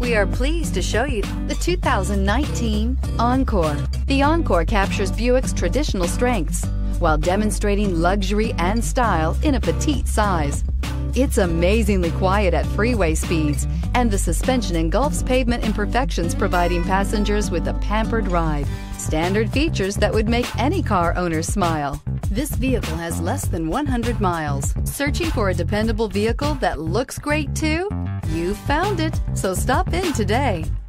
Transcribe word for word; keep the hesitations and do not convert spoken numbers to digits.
We are pleased to show you the two thousand nineteen Encore. The Encore captures Buick's traditional strengths while demonstrating luxury and style in a petite size. It's amazingly quiet at freeway speeds, and the suspension engulfs pavement imperfections, providing passengers with a pampered ride. Standard features that would make any car owner smile. This vehicle has less than one hundred miles. Searching for a dependable vehicle that looks great too? You found it, so stop in today.